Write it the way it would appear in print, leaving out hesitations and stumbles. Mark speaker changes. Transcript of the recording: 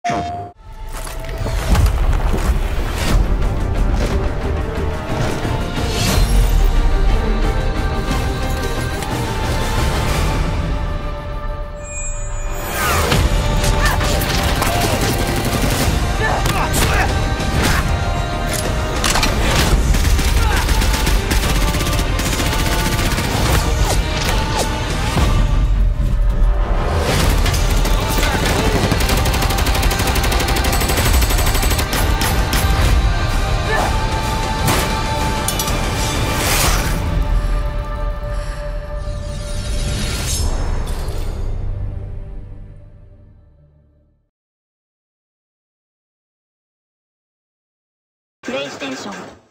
Speaker 1: プレイステーション